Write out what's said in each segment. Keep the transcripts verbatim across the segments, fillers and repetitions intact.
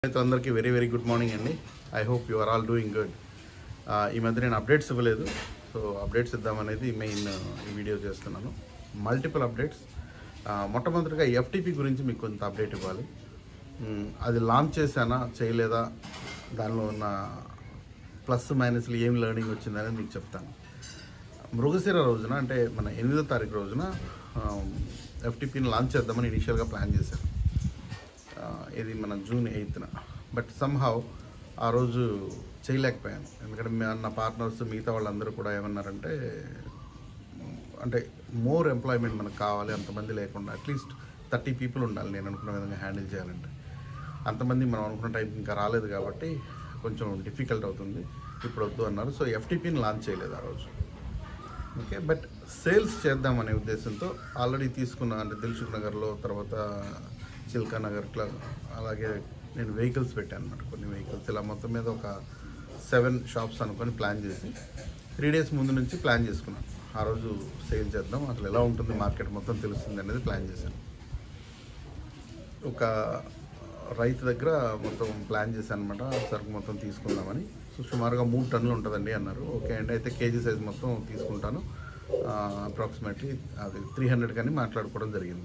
అందరికీ very very good morning అండి. I hope you are all doing good. ఈ మధ్య నేను అప్డేట్స్ ఇవ్వలేదు, సో అప్డేట్స్ ఇద్దామనేది మెయిన్ ఈ వీడియో చేస్తున్నాను. Multiple updates. మొట్టమొదటిగా ఎఫ్టీపీ గురించి మీకు కొంత అప్డేట్ ఇవ్వాలి. అది లాంచ్ చేశానా చేయలేదా, దానిలో ఉన్న ప్లస్ మైనస్లు ఏం లెర్నింగ్ వచ్చిందనేది మీకు చెప్తాను. మృగశిర రోజున అంటే మన ఎనిమిదో తారీఖు రోజున ఎఫ్టీపీని లాంచ్ చేద్దామని ఇనిషియల్గా ప్లాన్ చేశాను. ఇది మన జూన్ ఎయిత్న. బట్ సమ్హౌ ఆ రోజు చేయలేకపోయాను. ఎందుకంటే నా పార్ట్నర్స్ మిగతా వాళ్ళందరూ కూడా ఏమన్నారంటే, అంటే మోర్ ఎంప్లాయ్మెంట్ మనకు కావాలి, అంతమంది లేకుండా అట్లీస్ట్ థర్టీ పీపుల్ ఉండాలి నేను అనుకున్న విధంగా హ్యాండిల్ చేయాలంటే. అంతమంది మనం అనుకున్న టైం ఇంకా రాలేదు కాబట్టి కొంచెం డిఫికల్ట్ అవుతుంది, ఇప్పుడు వద్దు అన్నారు. సో ఎఫ్టీపీని లాంచ్ చేయలేదు ఆ రోజు. ఓకే, బట్ సేల్స్ చేద్దామనే ఉద్దేశంతో ఆల్రెడీ తీసుకున్న, అంటే దిల్సుఖ్ నగర్లో, తర్వాత చిల్కా నగర్లో, అలాగే నేను వెహికల్స్ పెట్టాను అనమాట. కొన్ని వెహికల్స్ ఇలా మొత్తం మీద ఒక సెవెన్ షాప్స్ అనుకొని ప్లాన్ చేసి త్రీ డేస్ ముందు నుంచి ప్లాన్ చేసుకున్నాను. ఆ రోజు సేల్ చేద్దాం, అసలు ఎలా ఉంటుంది మార్కెట్ మొత్తం తెలుస్తుంది అనేది ప్లాన్ చేశాను. ఒక రైతు దగ్గర మొత్తం ప్లాన్ చేశాను అనమాట, సరుకు మొత్తం తీసుకుందామని. సో సుమారుగా మూడు టన్నులు ఉంటుందండి అన్నారు. ఓకే అండి, అయితే కేజీ సైజ్ మొత్తం తీసుకుంటాను, అప్రాక్సిమేట్లీ అది త్రీ హండ్రెడ్ కానీ మాట్లాడుకోవడం జరిగింది.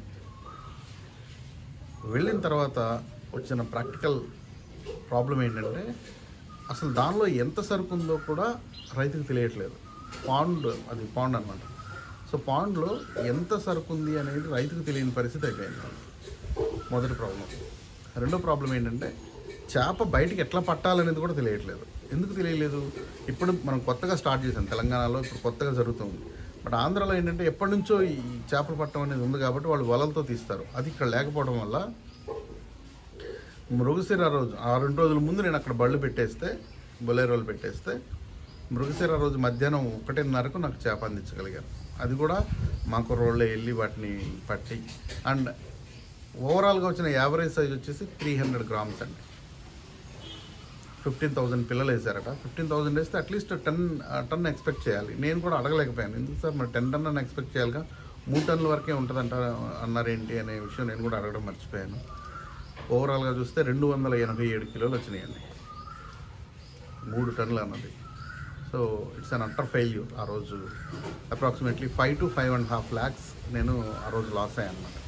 వెళ్ళిన తర్వాత వచ్చిన ప్రాక్టికల్ ప్రాబ్లం ఏంటంటే, అసలు దానిలో ఎంత సరుకు ఉందో కూడా రైతుకు తెలియట్లేదు. పాండ్, అది పాండ్ అనమాట. సో పాండ్లో ఎంత సరుకు ఉంది అనేది రైతుకు తెలియని పరిస్థితి అయిపోయింది. మొదటి ప్రాబ్లం. రెండో ప్రాబ్లం ఏంటంటే, చేప బయటికి ఎట్లా పట్టాలనేది కూడా తెలియట్లేదు. ఎందుకు తెలియలేదు? ఇప్పుడు మనం కొత్తగా స్టార్ట్ చేసాం తెలంగాణలో, ఇప్పుడు కొత్తగా జరుగుతుంది. బట్ ఆంధ్రాలో ఏంటంటే ఎప్పటి నుంచో ఈ చేపలు పట్టడం అనేది ఉంది కాబట్టి వాళ్ళు వలలతో తీస్తారు. అది ఇక్కడ లేకపోవడం వల్ల మృగశిర రోజు, ఆ రెండు రోజుల ముందు నేను అక్కడ బళ్ళు పెట్టేస్తే, బొలేరోలు పెట్టేస్తే, మృగశిర రోజు మధ్యాహ్నం ఒకటిన్నరకు నాకు చేప అందించగలిగాను. అది కూడా మాకు రోళ్ళే వెళ్ళి వాటిని పట్టి. అండ్ ఓవరాల్గా వచ్చిన యావరేజ్ సైజ్ వచ్చేసి త్రీ హండ్రెడ్ గ్రామ్స్ అండి. ఫిఫ్టీన్ థౌజండ్ పిల్లలు వేసారట. ఫిఫ్టీన్ థౌజండ్ వేస్తే అట్లీస్ట్ టెన్ టన్ ఎక్స్పెక్ట్ చేయాలి. నేను కూడా అడగలేకపోయాను, ఎందుకు సార్ మరి టెన్ టన్ అని ఎక్స్పెక్ట్ చేయాలిగా, మూడు టన్నుల వరకే ఉంటుందంట అన్నారేంటి అనే విషయం నేను కూడా అడగడం మర్చిపోయాను. ఓవరాల్గా చూస్తే రెండు వందల ఎనభై ఏడు కిలోలు వచ్చినాయండి, మూడు టన్నులు అన్నది. So it's an utter failure. ఆ రోజు approximately five to five and half lakhs నేను ఆ రోజు లాస్ అయ్యాను అనమాట.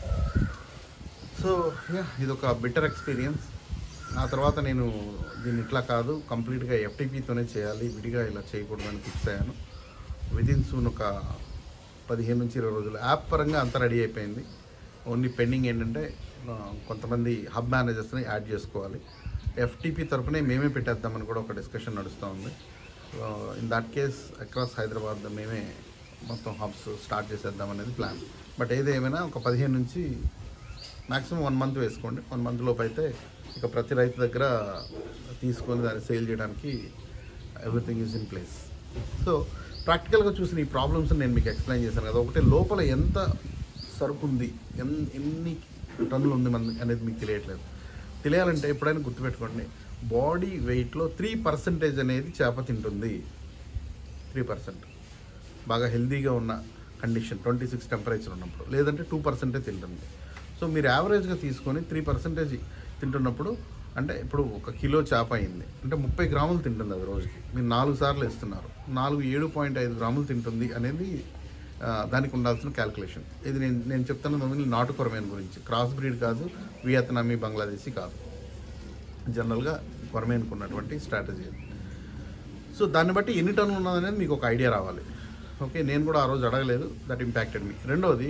సో యా, ఇది ఒక బిటర్ ఎక్స్పీరియన్స్. ఆ తర్వాత నేను దీన్ని ఇట్లా కాదు, కంప్లీట్గా ఎఫ్టీపీతోనే చేయాలి, విడిగా ఇలా చేయకూడదని ఫిక్స్ అయ్యాను. విదిన్ సూన్ ఒక పదిహేను నుంచి ఇరవై రోజులు యాప్ పరంగా అంతా రెడీ అయిపోయింది. ఓన్లీ పెండింగ్ ఏంటంటే కొంతమంది హబ్ మేనేజర్స్ని యాడ్ చేసుకోవాలి. ఎఫ్టీపీ తరఫునే మేమే పెట్టేద్దామని కూడా ఒక డిస్కషన్ నడుస్తూ ఉంది. In that case across Hyderabad మేమే మొత్తం హబ్స్ స్టార్ట్ చేసేద్దామనేది ప్లాన్. బట్ ఏదేమైనా ఒక పదిహేను నుంచి మ్యాక్సిమం వన్ మంత్ వేసుకోండి. వన్ మంత్ లోపు అయితే ఇక ప్రతి రైతు దగ్గర తీసుకొని దాన్ని సేల్ చేయడానికి everything is in place. So ప్రాక్టికల్గా చూసిన ఈ ప్రాబ్లమ్స్ నేను మీకు ఎక్స్ప్లెయిన్ చేశాను కదా. ఒకటి, లోపల ఎంత సరుకు ఉంది, ఎన్ ఎన్ని టన్నులు ఉంది మన అనేది మీకు తెలియట్లేదు. తెలియాలంటే ఎప్పుడైనా గుర్తుపెట్టుకోండి, బాడీ వెయిట్లో త్రీ పర్సెంటేజ్ అనేది చేప తింటుంది. త్రీ పర్సెంట్ బాగా హెల్తీగా ఉన్న కండిషన్, ట్వంటీ సిక్స్ టెంపరేచర్ ఉన్నప్పుడు, లేదంటే టూ పర్సెంటే తింటుంది. సో మీరు యావరేజ్గా తీసుకొని త్రీ పర్సెంటేజ్ తింటున్నప్పుడు, అంటే ఇప్పుడు ఒక కిలో చేప అయింది అంటే ముప్పై గ్రాములు తింటుంది అది రోజుకి. మీరు నాలుగు సార్లు ఇస్తున్నారు, నాలుగు ఏడు పాయింట్ ఐదు గ్రాములు తింటుంది అనేది దానికి ఉండాల్సిన క్యాల్కులేషన్. ఇది నేను నేను చెప్తున్నది నాటు కొరమేన్ గురించి, క్రాస్ బ్రీడ్ కాదు, వియత్నామీ, బంగ్లాదేశీ కాదు, జనరల్గా కొరమేన్కు ఉన్నటువంటి స్ట్రాటజీ. సో దాన్ని బట్టి ఎన్ని టన్నులు ఉన్నదనేది మీకు ఒక ఐడియా రావాలి. ఓకే, నేను కూడా ఆ రోజు అడగలేదు, దట్ ఇంపాక్టెడ్ మీ. రెండవది,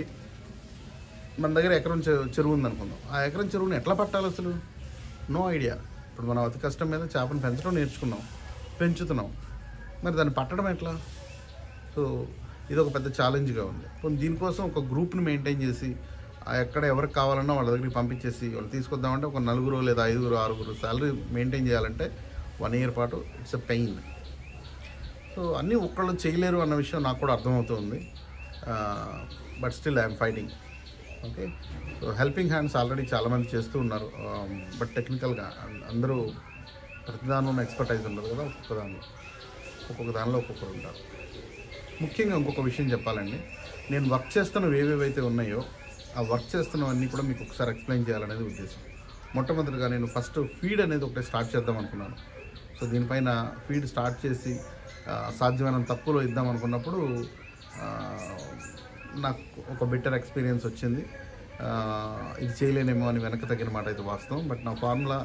మన దగ్గర ఎకరం చెరువు ఉందనుకుందాం. ఆ ఎకరం చెరువుని ఎట్లా పట్టాలి అసలు? No idea. ఇప్పుడు మనం అతి కష్టం మీద చేపను పెంచడం నేర్చుకున్నాం, పెంచుతున్నాం, మరి దాన్ని పట్టడం ఎట్లా? సో ఇది ఒక పెద్ద ఛాలెంజ్గా ఉంది. దీనికోసం ఒక గ్రూప్ని మెయింటైన్ చేసి, ఎక్కడ ఎవరికి కావాలన్నా వాళ్ళ దగ్గరికి పంపించేసి వాళ్ళు తీసుకొద్దామంటే ఒక నలుగురు లేదా ఐదుగురు ఆరుగురు శాలరీ మెయింటైన్ చేయాలంటే వన్ ఇయర్ పాటు ఇట్స్ ఎ పెయిన్. సో అన్నీ ఒక్కళ్ళు చేయలేరు అన్న విషయం నాకు కూడా అర్థమవుతుంది. But still I'm fighting. Okay, so helping hands already చాలామంది చేస్తూ ఉన్నారు. బట్ టెక్నికల్గా అందరూ ప్రతి దానిలో ఎక్స్పర్టైజ్ ఉండదు కదా, ఒక్కొక్క దానిలో ఒక్కొక్క దానిలో ఒక్కొక్కరు ఉంటారు. ముఖ్యంగా ఇంకొక విషయం చెప్పాలండి, నేను వర్క్ చేస్తున్నవి ఏవేవైతే ఉన్నాయో ఆ వర్క్ చేస్తున్నవన్నీ కూడా మీకు ఒకసారి ఎక్స్ప్లెయిన్ చేయాలనేది ఉద్దేశం. మొట్టమొదటిగా నేను ఫస్ట్ ఫీడ్ అనేది ఒకటి స్టార్ట్ చేద్దాం అనుకున్నాను. సో దీనిపైన ఫీడ్ స్టార్ట్ చేసి సాధ్యమైనంత తక్కువలో ఇద్దాం అనుకున్నప్పుడు నాకు ఒక బెటర్ ఎక్స్పీరియన్స్ వచ్చింది. ఇది చేయలేనేమో అని వెనక తగ్గిన మాట అయితే వాస్తవం. బట్ నా ఫార్ములా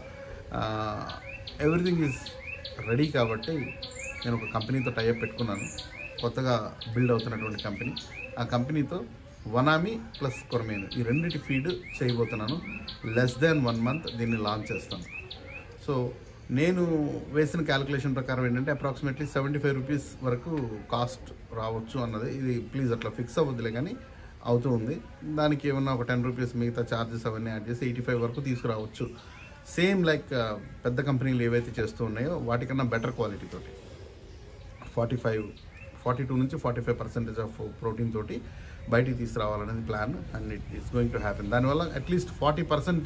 ఎవ్రీథింగ్ ఈజ్ రెడీ కాబట్టి నేను ఒక కంపెనీతో టైఅప్ పెట్టుకున్నాను, కొత్తగా బిల్డ్ అవుతున్నటువంటి కంపెనీ. ఆ కంపెనీతో వనామి ప్లస్ కొరమేను ఈ రెండింటి ఫీడ్ చేయబోతున్నాను. లెస్ దాన్ వన్ మంత్ దీన్ని లాంచ్ చేస్తాను. సో నేను వేసిన క్యాలిక్యులేషన్ ప్రకారం ఏంటంటే అప్రాక్సిమేట్లీ సెవెంటీ ఫైవ్ రూపీస్ వరకు కాస్ట్ రావచ్చు అన్నది. ఇది ప్లీజ్ అట్లా ఫిక్స్ అవ్వద్దులే కానీ అవుతూ ఉంది. దానికి ఏమన్నా ఒక టెన్ రూపీస్ మిగతా ఛార్జెస్ అవన్నీ యాడ్ చేసి ఎయిటీ ఫైవ్ వరకు తీసుకురావచ్చు. సేమ్ లైక్ పెద్ద కంపెనీలు ఏవైతే చేస్తూ ఉన్నాయో వాటికన్నా బెటర్ క్వాలిటీ తోటి ఫార్టీ ఫైవ్ ఫార్టీ టూ నుంచి forty five percentage of protein తోటి బయటికి తీసుకురావాలనేది plan. And it is going to happen. దానివల్ల at least forty percent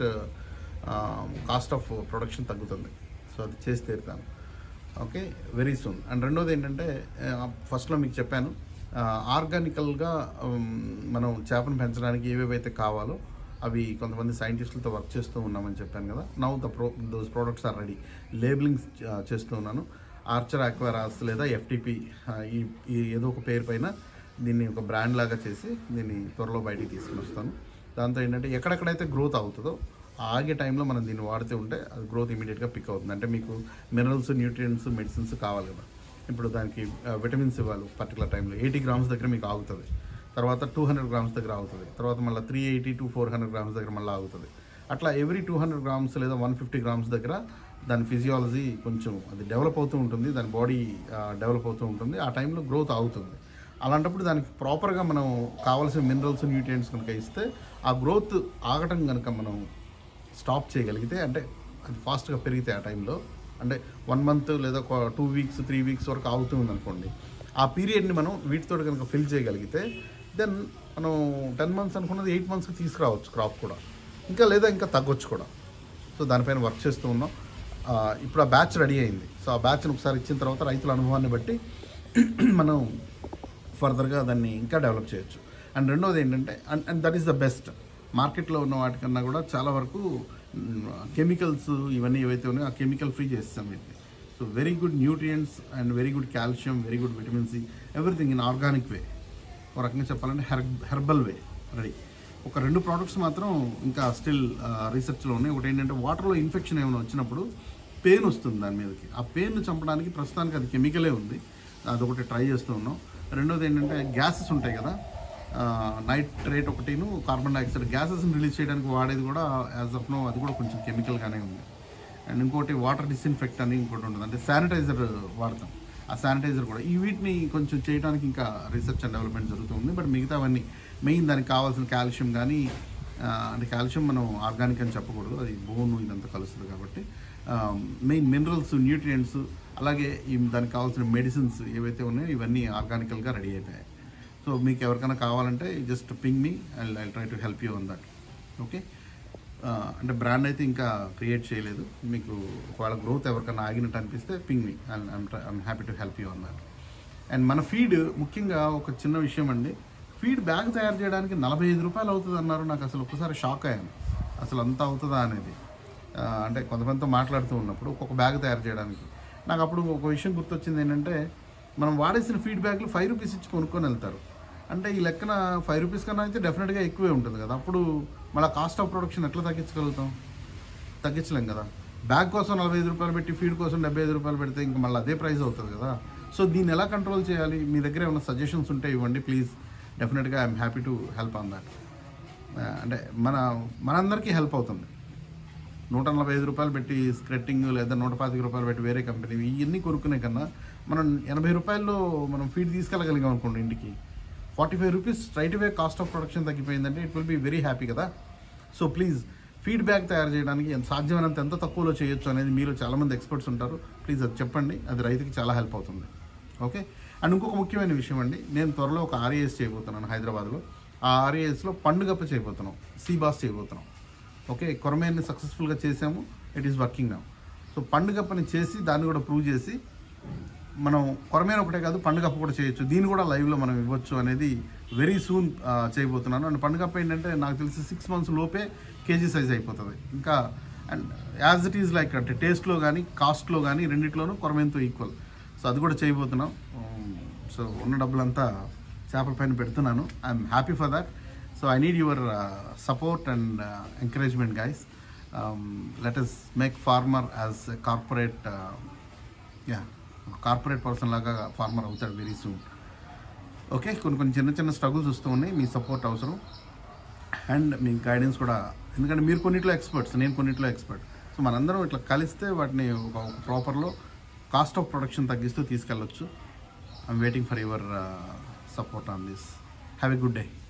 cost of production తగ్గుతుంది. సో అది చేసి తీరుతాను. Okay, very soon. అండ్ రెండోది ఏంటంటే ఫస్ట్లో మీకు చెప్పాను, ఆర్గానికల్గా మనం చేపను పెంచడానికి ఏవేవైతే కావాలో అవి కొంతమంది సైంటిస్టులతో వర్క్ చేస్తూ ఉన్నామని చెప్పాను కదా. Now the pro those products are ready. Labeling చేస్తూ ఉన్నాను. ఆర్చర్ ఆక్వారాస్ లేదా ఎఫ్టీపీ ఈ ఈ ఏదో ఒక పేరు పైన దీన్ని ఒక బ్రాండ్ లాగా చేసి దీన్ని త్వరలో బయటికి తీసుకుని వస్తాను. దాంతో ఏంటంటే ఎక్కడెక్కడైతే గ్రోత్ అవుతుందో ఆగే టైంలో మనం దీన్ని వాడుతూ ఉంటే అది గ్రోత్ ఇమీడియట్గా పిక్ అవుతుంది. అంటే మీకు మినరల్స్, న్యూట్రియంట్స్, మెడిసిన్స్ కావాలి కదా. ఇప్పుడు దానికి విటమిన్స్ ఇవ్వాలి పర్టికులర్ టైంలో. ఎయిటీ గ్రామ్స్ దగ్గర మీకు ఆగుతుంది, తర్వాత టూ హండ్రెడ్ గ్రామ్స్ దగ్గర ఆగుతుంది, తర్వాత మళ్ళీ three eighty to four hundred grams దగ్గర మళ్ళీ ఆగుతుంది. అట్లా ఎవ్రీ టూ హండ్రెడ్ గ్రామ్స్ లేదా వన్ ఫిఫ్టీ గ్రామ్స్ దగ్గర దాని ఫిజియాలజీ కొంచెం అది డెవలప్ అవుతూ ఉంటుంది, దాని బాడీ డెవలప్ అవుతూ ఉంటుంది. ఆ టైంలో గ్రోత్ అవుతుంది. అలాంటప్పుడు దానికి ప్రాపర్గా మనం కావాల్సిన మినరల్స్, న్యూట్రియంట్స్ కనుక ఇస్తే ఆ గ్రోత్ ఆగటం కనుక మనం స్టాప్ చేయగలిగితే, అంటే అది ఫాస్ట్గా పెరిగితే ఆ టైంలో, అంటే వన్ మంత్ లేదా టూ వీక్స్ త్రీ వీక్స్ వరకు ఆగుతుంది అనుకోండి, ఆ పీరియడ్ని మనం వీటితో కనుక ఫిల్ చేయగలిగితే దెన్ మనం టెన్ మంత్స్ అనుకున్నది ఎయిట్ మంత్స్కి తీసుకురావచ్చు క్రాప్ కూడా, ఇంకా లేదా ఇంకా తగ్గొచ్చు కూడా. సో దానిపైన వర్క్ చేస్తూ ఉన్నాం. ఇప్పుడు ఆ బ్యాచ్ రెడీ అయింది. సో ఆ బ్యాచ్ని ఒకసారి ఇచ్చిన తర్వాత రైతుల అనుభవాన్ని బట్టి మనం ఫర్దర్గా దాన్ని ఇంకా డెవలప్ చేయొచ్చు. అండ్ రెండోది ఏంటంటే, and and that is the best, మార్కెట్లో ఉన్న వాటికన్నా కూడా చాలా వరకు కెమికల్స్ ఇవన్నీ ఏవైతే ఉన్నాయో ఆ కెమికల్ ఫ్రీ చేస్తాం వీటిని. So very good nutrients and very good calcium, very good vitamin C, everything in organic way. ఒక రకంగా చెప్పాలంటే హెర్ హెర్బల్ వే రెడీ. ఒక రెండు ప్రోడక్ట్స్ మాత్రం ఇంకా స్టిల్ రీసెర్చ్లో ఉన్నాయి. ఒకటి ఏంటంటే వాటర్లో ఇన్ఫెక్షన్ ఏమైనా వచ్చినప్పుడు పెయిన్ వస్తుంది దాని మీదకి. ఆ పెయిన్ చంపడానికి ప్రస్తుతానికి అది కెమికలే ఉంది, అదొకటి ట్రై చేస్తూ ఉన్నాం. రెండోది ఏంటంటే గ్యాసెస్ ఉంటాయి కదా, నైట్రేట్ ఒకటిను కార్బన్ డైఆక్సైడ్ గ్యాసెస్ని రిలీజ్ చేయడానికి వాడేది కూడా యాజ్ ఆఫ్ నో అది కూడా కొంచెం కెమికల్గానే ఉంది. అండ్ ఇంకోటి వాటర్ డిస్ఇన్ఫెక్ట్ అని ఇంకోటి ఉంటుంది, అంటే శానిటైజర్ వాడతాం. ఆ శానిటైజర్ కూడా ఈ వీటిని కొంచెం చేయడానికి ఇంకా రీసెర్చ్ అండ్ డెవలప్మెంట్ జరుగుతుంది. బట్ మిగతావన్నీ మెయిన్ దానికి కావాల్సిన కాల్షియం కానీ, అంటే కాల్షియం మనం ఆర్గానిక్ అని చెప్పకూడదు, అది బోన్ ఇదంతా కలుస్తుంది కాబట్టి మెయిన్ మినరల్స్, న్యూట్రియంట్స్, అలాగే ఈ దానికి కావాల్సిన మెడిసిన్స్ ఏవైతే ఉన్నాయో ఇవన్నీ ఆర్గానికల్గా రెడీ అయిపోయాయి. సో మీకు ఎవరికైనా కావాలంటే just ping me, I I try to help you on that. Okay, అంటే బ్రాండ్ అయితే ఇంకా క్రియేట్ చేయలేదు. మీకు ఒకవేళ గ్రోత్ ఎవరికైనా ఆగినట్టు అనిపిస్తే ping me, I'm happy to help you on that. And మన ఫీడ్ ముఖ్యంగా ఒక చిన్న విషయం అండి, ఫీడ్ బ్యాగ్ తయారు చేయడానికి నలభై ఐదు రూపాయలు అవుతుంది అన్నారు. నాకు అసలు ఒక్కసారి షాక్ అయ్యాను, అసలు అంత అవుతుందా అనేది. అంటే కొంతమందితో మాట్లాడుతూ ఉన్నప్పుడు ఒక్కొక్క బ్యాగ్ తయారు చేయడానికి నాకు అప్పుడు ఒక విషయం గుర్తొచ్చింది. ఏంటంటే మనం వాడేసిన ఫీడ్ బ్యాగ్లు ఫైవ్ రూపీస్ ఇచ్చి కొనుక్కొని వెళ్తారు. అంటే ఈ లెక్కన ఫైవ్ రూపీస్ కన్నా అయితే డెఫినెట్గా ఎక్కువే ఉంటుంది కదా. అప్పుడు మళ్ళీ కాస్ట్ ఆఫ్ ప్రొడక్షన్ ఎట్లా తగ్గించగలుగుతాం? తగ్గించలేం కదా. బ్యాగ్ కోసం నలభై ఐదు రూపాయలు పెట్టి ఫీడ్ కోసం డెబ్బై ఐదు రూపాయలు పెడితే ఇంకా మళ్ళీ అదే ప్రైస్ అవుతుంది కదా. సో దీన్ని ఎలా కంట్రోల్ చేయాలి? మీ దగ్గర ఏమైనా సజెషన్స్ ఉంటే ఇవ్వండి ప్లీజ్. డెఫినెట్గా I'm happy to help on that. అంటే మన మనందరికీ హెల్ప్ అవుతుంది. నూట నలభై ఐదు రూపాయలు పెట్టి స్క్రెట్టింగ్ లేదా నూట పాతిక రూపాయలు పెట్టి వేరే కంపెనీ ఇవన్నీ కొనుక్కునే కన్నా మనం ఎనభై రూపాయల్లో మనం ఫీడ్ తీసుకెళ్ళగలిగాం అనుకోండి ఇంటికి, forty five rupees straight away cost of production తగ్గిపోయిందంటే it will be very happy కదా. సో ప్లీజ్ ఫీడ్బ్యాక్ తయారు చేయడానికి ఎంత సాధ్యమైనంత ఎంత తక్కువలో చేయొచ్చు అనేది మీరు చాలామంది ఎక్స్పర్ట్స్ ఉంటారు, ప్లీజ్ అది చెప్పండి. అది రైతుకి చాలా హెల్ప్ అవుతుంది. ఓకే, అండ్ ఇంకొక ముఖ్యమైన విషయం అండి, నేను త్వరలో ఒక ఆర్ఏఎస్ చేయబోతున్నాను హైదరాబాద్లో. ఆ ఆర్ఏఎస్లో పండుగప్ప చేయబోతున్నాం, సీబాస్ చేయబోతున్నాం. ఓకే, కొరమేన్ని సక్సెస్ఫుల్గా చేసాము, it is working now. So పండుగప్పని చేసి దాన్ని కూడా ప్రూవ్ చేసి మనం కొరమేన ఒకటే కాదు పండుగప్ప కూడా చేయొచ్చు, దీన్ని కూడా లైవ్లో మనం ఇవ్వచ్చు అనేది వెరీ సూన్ చేయబోతున్నాను. అండ్ పండుగప్ప ఏంటంటే నాకు తెలిసి సిక్స్ మంత్స్ లోపే కేజీ సైజ్ అయిపోతుంది, ఇంకా and as it is like అంటే టేస్ట్లో కానీ కాస్ట్లో కానీ రెండిట్లోనూ కొరమేంతో ఈక్వల్. సో అది కూడా చేయబోతున్నాం. సో ఉన్న డబ్బులంతా చేపల పైన పెడుతున్నాను. I'm happy for that. So I need your support and encouragement guys. Let us make farmer as a corporate యా కార్పొరేట్ పర్సన్ లాగా ఫార్మర్ అవుతాడు వెరీ సూన్. ఓకే, కొన్ని కొన్ని చిన్న చిన్న స్ట్రగుల్స్ వస్తూ ఉన్నాయి. మీ సపోర్ట్ అవసరం అండ్ మీ గైడెన్స్ కూడా, ఎందుకంటే మీరు కొన్నిట్లో ఎక్స్పర్ట్స్, నేను కొన్నిట్లో ఎక్స్పర్ట్. సో మనందరం ఇట్లా కలిస్తే వాటిని ఒక ప్రాపర్లో కాస్ట్ ఆఫ్ ప్రొడక్షన్ తగ్గిస్తూ తీసుకెళ్ళొచ్చు. I'm waiting for your support on this. Have a good day.